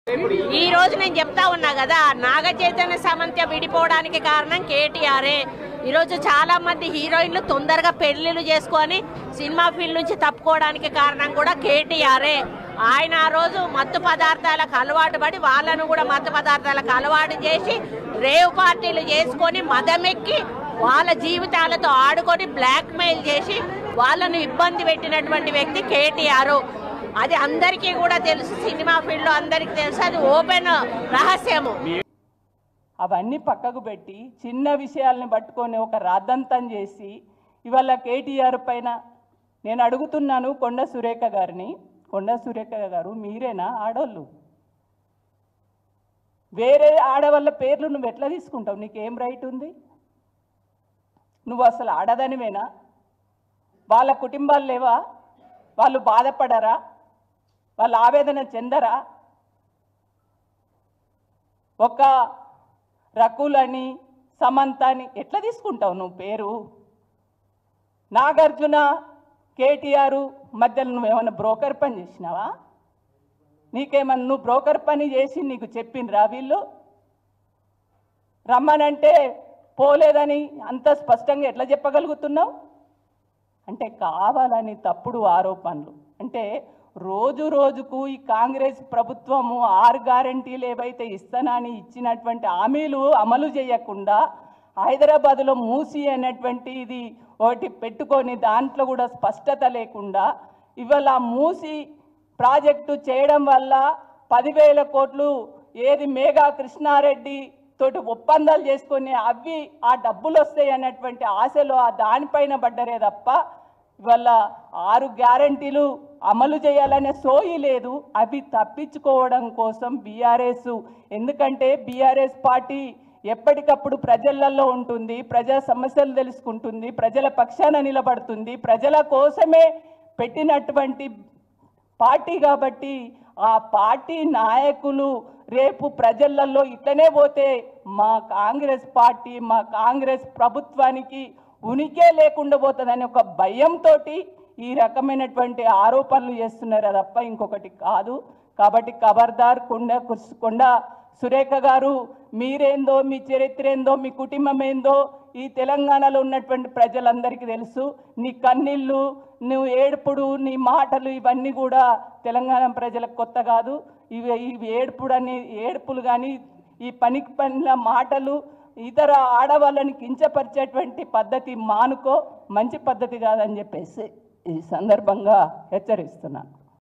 ఈ రోజు నేను చెప్తా ఉన్నా కదా, నాగ చైతన్య సమంత విడిపోవడానికి కారణం కేటీఆరే. ఈరోజు చాలా మంది హీరోయిన్లు తొందరగా పెళ్లిళ్ళు చేసుకొని సినిమా ఫీల్డ్ నుంచి తప్పుకోవడానికి కారణం కూడా కేటీఆరే. ఆయన ఆ రోజు మత్తు పదార్థాలకు అలవాటు పడి వాళ్ళను కూడా మత్తు పదార్థాలకు అలవాటు చేసి రేవ్ పార్టీలు చేసుకొని మదమెక్కి వాళ్ళ జీవితాలతో ఆడుకొని బ్లాక్ మెయిల్ చేసి వాళ్ళను ఇబ్బంది పెట్టినటువంటి వ్యక్తి కేటీఆర్. అది అందరికీ కూడా తెలుసు, సినిమా ఫీల్డ్లో అందరికీ తెలుసు, అది ఓపెన్ రహస్యము. అవన్నీ పక్కకు పెట్టి చిన్న విషయాల్ని పట్టుకొని ఒక రాద్దంతం చేసి ఇవాళ కేటీఆర్ పైన నేను అడుగుతున్నాను కొండ సురేఖ గారిని, కొండ సురేఖ గారు మీరేనా ఆడోళ్ళు? వేరే ఆడవాళ్ళ పేర్లు నువ్వు ఎట్లా తీసుకుంటావు? నీకేం రైట్ ఉంది? నువ్వు అసలు ఆడదానివేనా? వాళ్ళ కుటుంబాలు లేవా? వాళ్ళు బాధపడరా? వాళ్ళు ఆవేదన చెందరా? ఒక రకులని సమంతని ఎట్లా తీసుకుంటావు నువ్వు పేరు? నాగార్జున కేటీఆర్ మధ్యలో నువ్వేమన్నా బ్రోకర్ పని చేసినావా? నీకేమన్నా నువ్వు బ్రోకర్ పని చేసి నీకు చెప్పిండ్రా వీళ్ళు? రమ్మనంటే పోలేదని అంత స్పష్టంగా ఎట్లా చెప్పగలుగుతున్నావు? అంటే కావాలని తప్పుడు ఆరోపణలు. అంటే రోజు రోజుకు ఈ కాంగ్రెస్ ప్రభుత్వము 6 గ్యారెంటీలు ఏవైతే ఇస్తానని ఇచ్చినటువంటి హామీలు అమలు చేయకుండా హైదరాబాద్లో మూసి అనేటువంటి ఇది ఒకటి పెట్టుకొని దాంట్లో కూడా స్పష్టత లేకుండా ఇవాళ మూసి ప్రాజెక్టు చేయడం వల్ల 10,000 కోట్లు ఏది మేఘా కృష్ణారెడ్డి తోటి ఒప్పందాలు చేసుకొని అవి ఆ డబ్బులు వస్తాయి అన్నటువంటి ఆశలో దానిపైన పడ్డరే తప్ప ఇవాళ 6 గ్యారెంటీలు అమలు చేయాలనే సోయి లేదు. అవి తప్పించుకోవడం కోసం బీఆర్ఎస్, ఎందుకంటే బీఆర్ఎస్ పార్టీ ఎప్పటికప్పుడు ప్రజలలో ఉంటుంది, ప్రజా సమస్యలు తెలుసుకుంటుంది, ప్రజల పక్షాన నిలబడుతుంది, ప్రజల కోసమే పెట్టినటువంటి పార్టీ కాబట్టి ఆ పార్టీ నాయకులు రేపు ప్రజలలో ఇట్లనే పోతే మా కాంగ్రెస్ పార్టీ, మా కాంగ్రెస్ ప్రభుత్వానికి ఉనికే లేకుండా పోతుందని ఒక భయంతో ఈ రకమైనటువంటి ఆరోపణలు చేస్తున్నారు తప్ప ఇంకొకటి కాదు. కాబట్టి ఖబర్దార్ కొండ సురేఖ గారు, మీరేందో, మీ చరిత్ర ఏందో, మీ కుటుంబం ఏందో ఈ తెలంగాణలో ఉన్నటువంటి ప్రజలందరికీ తెలుసు. నీ కన్నీళ్ళు, నువ్వు ఏడుపుడు, నీ మాటలు ఇవన్నీ కూడా తెలంగాణ ప్రజలకు కొత్త కాదు. ఇవి ఏడుపులు కానీ ఈ పనిల మాటలు ఇతర ఆడవాళ్ళని కించపరిచేటువంటి పద్ధతి మానుకో, మంచి పద్ధతి కాదని చెప్పేసి ఈ సందర్భంగా హెచ్చరిస్తున్నాను.